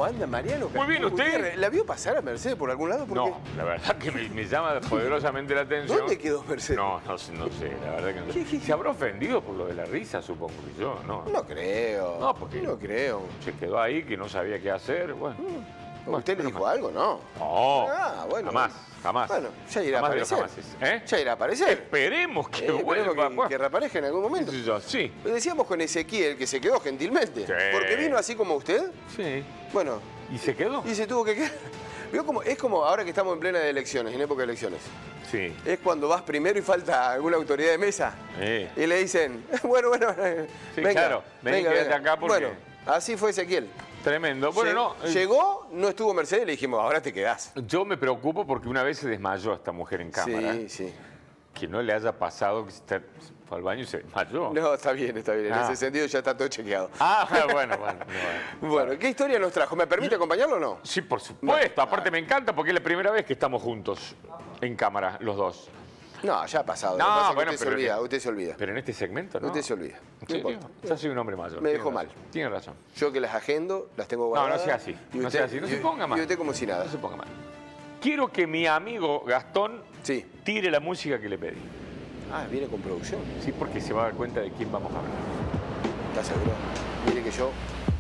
anda, Mariano? Muy bien, ¿usted? ¿La vio pasar a Mercedes por algún lado? No, la verdad que me llama poderosamente la atención. ¿Dónde quedó Mercedes? No sé, la verdad que no sé. ¿Se habrá ofendido por lo de la risa, supongo que yo? No creo. No, porque no creo. Se quedó ahí, que no sabía qué hacer, bueno. ¿Usted le dijo algo? No. No, bueno. jamás. Bueno, ya irá a aparecer. Ya irá a aparecer. Esperemos que vuelva. Que reaparezca en algún momento. Sí. Lo decíamos con Ezequiel, que se quedó gentilmente. Sí. Porque vino así como usted. Sí. Bueno. ¿Y se quedó? Y se tuvo que quedar. ¿Vio cómo? Es como ahora que estamos en plena de elecciones, en época de elecciones. Sí. Es cuando vas primero y falta alguna autoridad de mesa. Y le dicen, bueno, sí, venga, claro, quédate acá porque... Bueno, así fue Ezequiel. Tremendo. Bueno, llegó, no estuvo Mercedes, le dijimos, ahora te quedás. Yo me preocupo porque una vez se desmayó esta mujer en cámara. Sí. Que no le haya pasado, que fue al baño y se desmayó. No, está bien. En ese sentido ya está todo chequeado. Bueno. Bueno, ¿qué historia nos trajo? ¿Me permite acompañarlo o no? Sí, por supuesto. Aparte me encanta porque es la primera vez que estamos juntos en cámara, los dos. No, ya ha pasado. No, usted se olvida. Pero en este segmento, ¿no? Usted se olvida. No importa. Yo soy un hombre mayor. Me dejó mal. Tiene razón. Yo que las agendo, las tengo guardadas. No sea así. No se ponga mal. Y usted como si nada. No se ponga mal. Quiero que mi amigo Gastón tire la música que le pedí. Viene con producción. Sí, porque se va a dar cuenta de quién vamos a hablar. ¿Estás seguro? Mire que yo...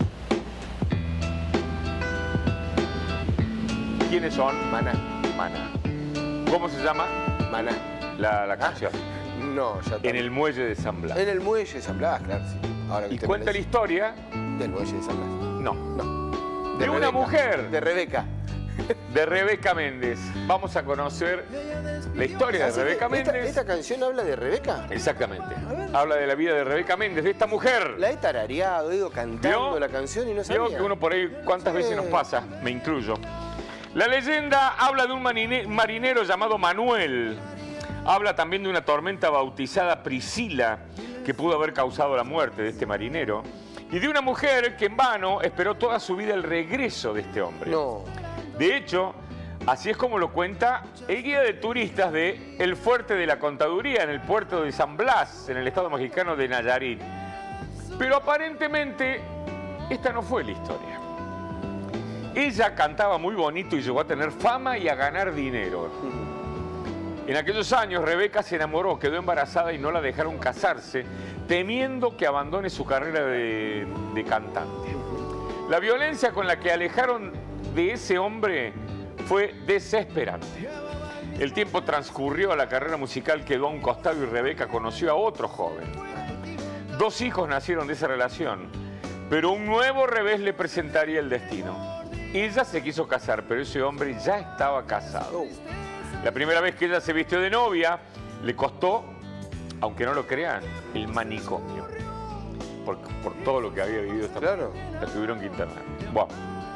¿Quiénes son? Maná. ¿Cómo se llama? Maná. La canción. No, ya está. En el muelle de San Blas. En el muelle de San Blas, claro, sí. Ahora que y cuenta la historia... ¿Del muelle de San Blas? No. De una mujer. De Rebeca. De Rebeca Méndez. Vamos a conocer la historia de Rebeca Méndez. ¿Esta canción habla de Rebeca? Exactamente. Habla de la vida de Rebeca Méndez, de esta mujer. La he tarareado, he ido cantando la canción y no sabía. Veo que uno por ahí cuántas veces nos pasa, me incluyo. La leyenda habla de un marinero llamado Manuel. Habla también de una tormenta bautizada Priscila, que pudo haber causado la muerte de este marinero. Y de una mujer que en vano esperó toda su vida el regreso de este hombre. No. De hecho, así es como lo cuenta el guía de turistas de El Fuerte de la Contaduría, en el puerto de San Blas, en el estado mexicano de Nayarit. Pero aparentemente, esta no fue la historia. Ella cantaba muy bonito y llegó a tener fama y a ganar dinero. En aquellos años, Rebeca se enamoró, quedó embarazada y no la dejaron casarse, temiendo que abandone su carrera de cantante. La violencia con la que alejaron de ese hombre fue desesperante. El tiempo transcurrió, la carrera musical quedó a un costado y Rebeca conoció a otro joven. 2 hijos nacieron de esa relación, pero un nuevo revés le presentaría el destino. Ella se quiso casar, pero ese hombre ya estaba casado. La primera vez que ella se vistió de novia, le costó, aunque no lo crean, el manicomio. Por todo lo que había vivido esta mujer. La tuvieron que internar. Bueno.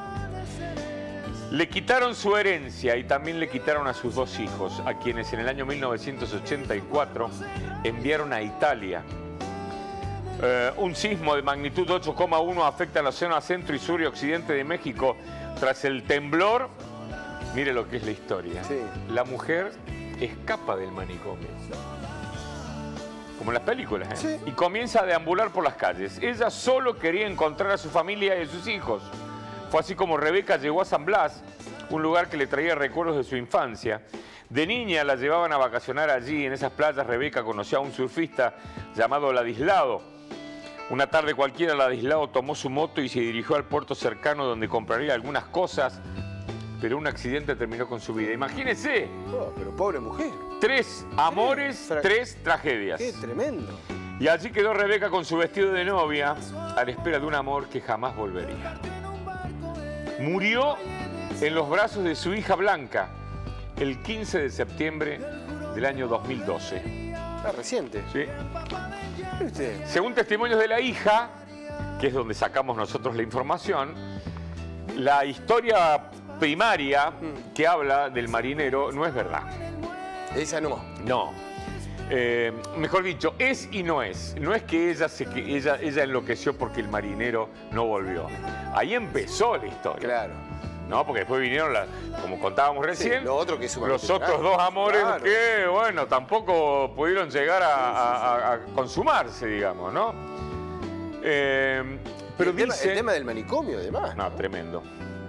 Le quitaron su herencia y también le quitaron a sus 2 hijos, a quienes en el año 1984 enviaron a Italia. Un sismo de magnitud 8,1 afecta a la zona centro y sur y occidente de México. Tras el temblor, mire lo que es la historia. La mujer escapa del manicomio. Como en las películas, y comienza a deambular por las calles. Ella solo quería encontrar a su familia y a sus hijos. Fue así como Rebeca llegó a San Blas, un lugar que le traía recuerdos de su infancia. De niña la llevaban a vacacionar allí. En esas playas Rebeca conoció a un surfista llamado Ladislao. Una tarde cualquiera, Ladislao tomó su moto y se dirigió al puerto cercano donde compraría algunas cosas, pero un accidente terminó con su vida. Imagínese. Pero pobre mujer. 3 amores, 3 tragedias. Qué tremendo. Y allí quedó Rebeca con su vestido de novia, a la espera de un amor que jamás volvería. Murió en los brazos de su hija Blanca el 15 de septiembre del año 2012. Reciente. Sí. Según testimonios de la hija, que es donde sacamos nosotros la información, la historia primaria que habla del marinero no es verdad. Esa no. No. Mejor dicho, es y no es. No es que ella enloqueció porque el marinero no volvió. Ahí empezó la historia. Claro. No, porque después vinieron, como contábamos recién, lo otro que los otros 2 amores que, bueno, tampoco pudieron llegar a consumarse, digamos, ¿no? Pero el tema del manicomio, además. No, tremendo.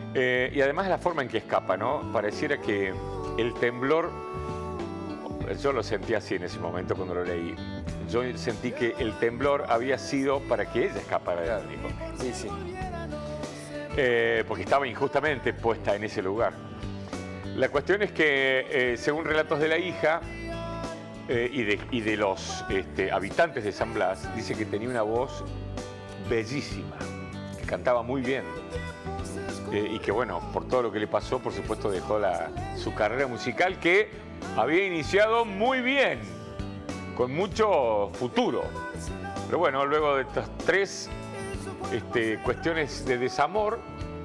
Y además la forma en que escapa, ¿no? Pareciera que el temblor, yo lo sentí así en ese momento cuando lo leí. Yo sentí que el temblor había sido para que ella escapara del manicomio. Sí, sí. Porque estaba injustamente puesta en ese lugar. La cuestión es que, según relatos de la hija y de los habitantes de San Blas, dice que tenía una voz bellísima, que cantaba muy bien. Y que, bueno, por todo lo que le pasó, por supuesto, dejó su carrera musical, que había iniciado muy bien, con mucho futuro. Pero bueno, luego de estas tres cuestiones de desamor,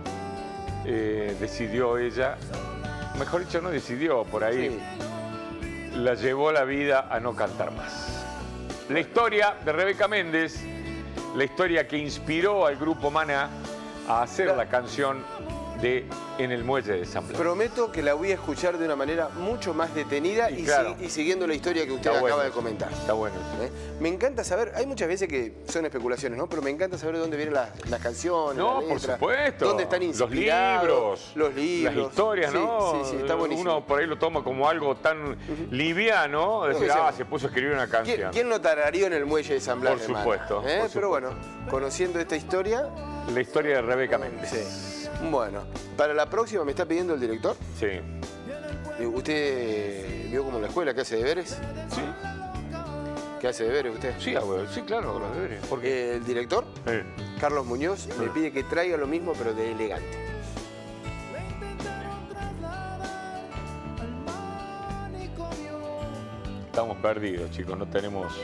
decidió ella, mejor dicho, no decidió, por ahí sí, la llevó la vida a no cantar más. La historia de Rebeca Méndez, la historia que inspiró al grupo Maná a hacer la canción de En el Muelle de San Blas. Prometo que la voy a escuchar de una manera mucho más detenida y siguiendo la historia que usted acaba de comentar. Está bueno. Me encanta saber, hay muchas veces que son especulaciones, ¿no? Pero me encanta saber de dónde vienen las canciones, no, la letra, por supuesto. Dónde están inspirados. Los libros. Las historias, ¿no? Sí, está buenísimo. Uno por ahí lo toma como algo tan liviano, decir, se puso a escribir una canción. ¿Quién no tarareó En el Muelle de San Blas? Por supuesto. Pero bueno, conociendo esta historia... La historia de Rebeca Méndez. Sí. Bueno, para la próxima me está pidiendo el director. Sí. ¿Usted vio como en la escuela que hace deberes? Sí. ¿Qué hace deberes usted? Sí, abuelo. Sí, claro, los deberes. ¿Por qué? El director, Carlos Muñoz, me pide que traiga lo mismo, pero de elegante. Estamos perdidos, chicos, no tenemos...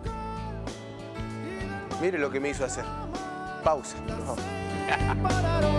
Mire lo que me hizo hacer. Pausa. No.